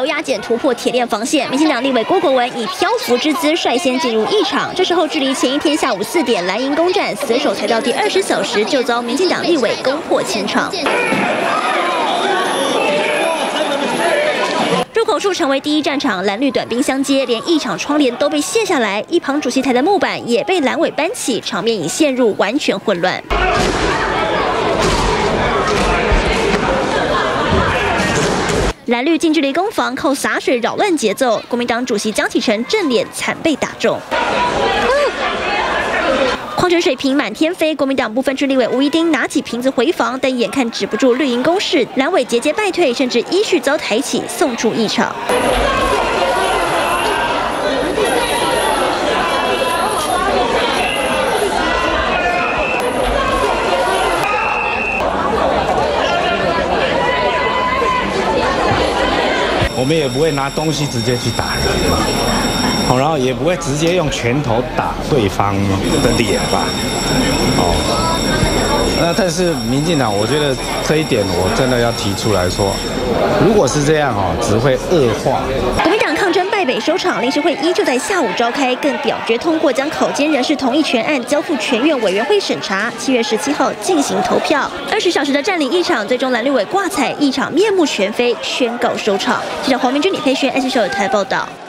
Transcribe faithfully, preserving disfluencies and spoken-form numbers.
刘雅简突破铁链防线，民进党立委郭国文以漂浮之姿率先进入议场。这时候距离前一天下午四点蓝营攻占死守才到第二十小时，就遭民进党立委攻破千场。 入口处成为第一战场，蓝绿短兵相接，连议场窗帘都被卸下来，一旁主席台的木板也被蓝委搬起，场面已陷入完全混乱。蓝绿近距离攻防，靠洒水扰乱节奏。国民党主席江启臣正脸惨被打中。 矿泉水瓶满天飞，国民党部分区立委吴怡丁拿起瓶子回防，但眼看止不住绿营攻势，蓝委节节败退，甚至依序遭抬起送出议场。 我们也不会拿东西直接去打人。 好，然后也不会直接用拳头打对方的脸吧，哦，那但是民进党，我觉得这一点我真的要提出来说，如果是这样哦，只会恶化。 国民党抗争败北收场，临时会依旧在下午召开，更表决通过将考监人事同意权案交付全院委员会审查，七月十七号进行投票。二十小时的占领议场，最终蓝绿委挂彩，议场面目全非，宣告收场。记者黄明君、李佩轩， S 九台报道。